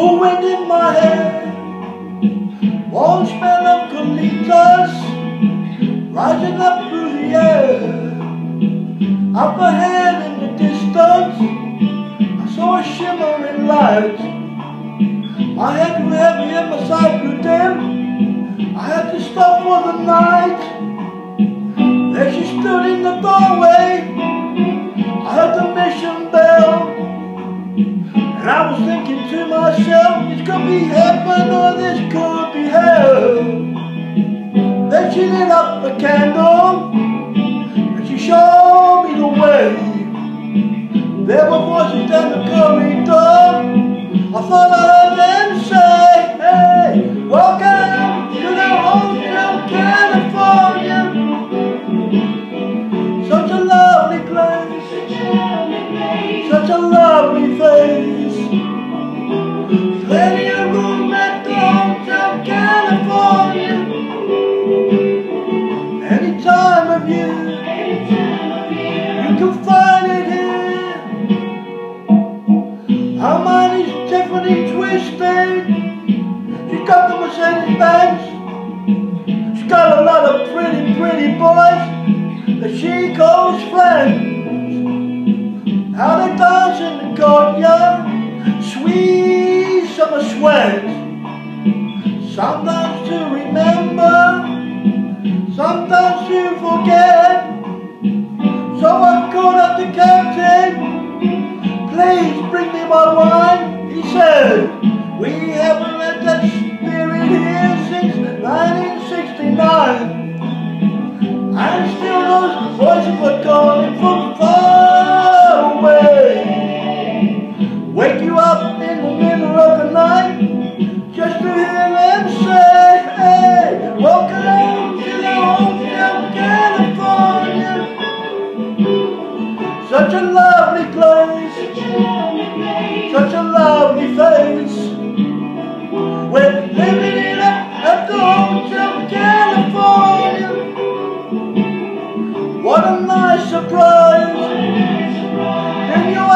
Cool wind in my hair, warm smell of colitas rising up through the air. Up ahead in the distance, I saw a shimmering light. My head grew heavy and my sight grew dim. I had to stop for the night. There she stood in the doorway. I heard the mission bell, and I was thinking to myself, this could be heaven or this could be hell. Then she lit up a candle and she showed me the way. There were voices down the corridor. I thought I heard them say, hey, welcome to the Hotel California. Such a lovely place, such a lovely face. Plenty of room at the Hotel California. Any time of year, you can find it here. Her mind is Tiffany twisted. She's got the Mercedes Benz. She's got a lot of pretty boys that she calls friends. How they dance in the courtyard, sweet summer sweat. Sometimes to remember, sometimes to forget. So I called up the captain, please bring me my wine. He said, we haven't let that spirit here since 1969. And still those voices were calling from far away. Wake you up in the middle of the night just to hear them say, hey, welcome to the Hotel California. Such a lovely place, such a lovely face. We're living it up at the Hotel California. What a nice surprise in your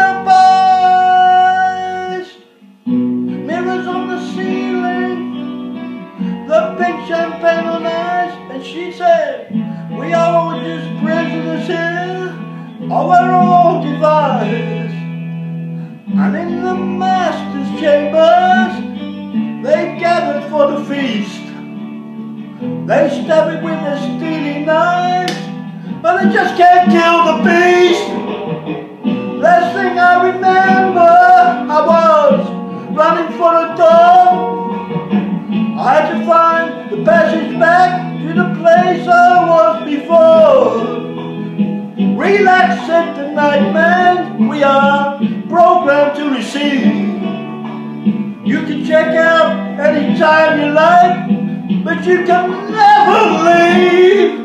alibis. Mirrors on the ceiling, the pink champagne on ice. And she said, we are all just prisoners here of our own device. And in the master's chambers, they gathered for the feast. They stab it with their steely knives, but they just can't kill the beast. Last thing I remember, I was running for the door. I had to find the passage back to the place I was before. Relax at the night, man. We are programmed to receive. You can check out anytime you like, but you can never leave.